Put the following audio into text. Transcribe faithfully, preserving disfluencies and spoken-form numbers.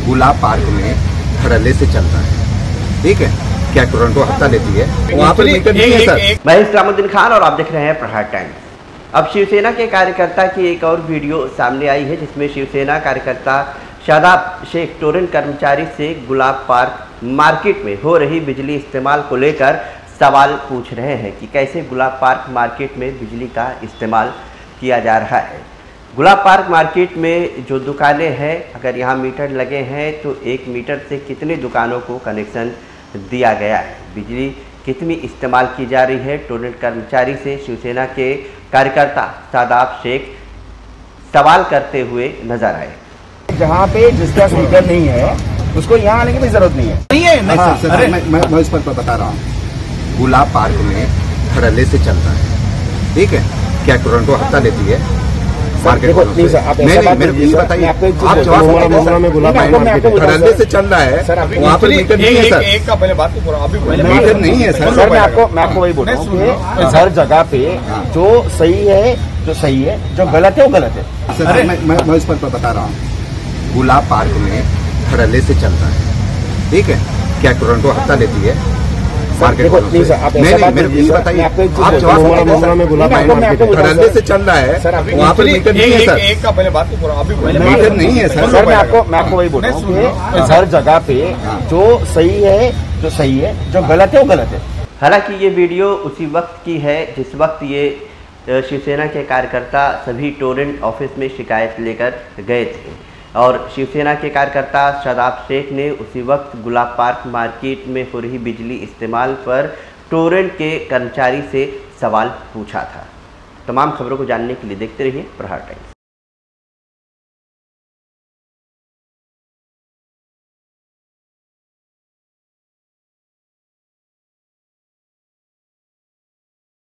गुलाब park में धड़ल्ले से चल रहा है, ठीक है। क्या टोरंटो हफ्ता लेती है वहाँ पर मीटर नहीं है सर। मैं इस्लामुद्दीन खान और आप देख रहे हैं प्रहार टाइम्स। अब शिवसेना के कार्यकर्ता की एक और वीडियो सामने आई है, जिसमें शिवसेना कार्यकर्ता शादाब शेख टोरेंट कर्मचारी से गुलाब पार्क मार्केट में हो रही बिजली इस्तेमाल को लेकर सवाल पूछ रहे हैं कि कैसे गुलाब पार्क मार्केट में बिजली का इस्तेमाल किया जा रहा है। गुलाब पार्क मार्केट में जो दुकानें हैं, अगर यहाँ मीटर लगे हैं तो एक मीटर से कितनी दुकानों को कनेक्शन दिया गया है, बिजली कितनी इस्तेमाल की जा रही है। टोरेंट कर्मचारी से शिवसेना के कार्यकर्ता शादाब शेख सवाल करते हुए नजर आए। जहाँ पे जिसका मीटर नहीं है उसको यहाँ आने की भी जरूरत नहीं है। नहीं है नहीं हाँ, सर, सर, मैं, मैं, मैं इस पर बता रहा हूँ। गुलाब पार्क में धड़ल्ले से चल रहा है, ठीक है। क्या टोरंटो हफ्ता लेती है मार्केट देखो प्लीज आप नहीं नहीं मेरे को बताइए, आप धड़ल्ले से चल रहा है सर, वहाँ पर मीटर नहीं है सर। एक का पहले बात तो पूरा अभी मीटर नहीं है सर। सर मैं आपको मैं आपको वही बोल रहा हूँ, हर जगह पे जो सही है जो सही है, जो गलत है वो गलत है। सर मैं मैं इस पर बता रहा हूँ। गुलाब पार्क में धड़ल्ले से चल रहा है, ठीक है। क्या टोरंटो हफ्ता लेती है मार्केट प्लीज आप नहीं नहीं मेरे को बताइए, आप धड़ल्ले से चल रहा है वहाँ पर मीटर नहीं है सर। एक का पहले बात तो पूरा अभी मीटर नहीं है सर। सर मैं आपको मैं आपको वही बोल रहा हूँ, हर जगह पे जो सही है जो सही है, जो गलत है वो गलत है। हालांकि ये वीडियो उसी वक्त की है जिस वक्त ये शिवसेना के कार्यकर्ता सभी टोरेंट ऑफिस में शिकायत लेकर गए थे और शिवसेना के कार्यकर्ता शादाब शेख ने उसी वक्त गुलाब पार्क मार्केट में हो रही बिजली इस्तेमाल पर टोरेंट के कर्मचारी से सवाल पूछा था। तमाम खबरों को जानने के लिए देखते रहिए प्रहार टाइम्स।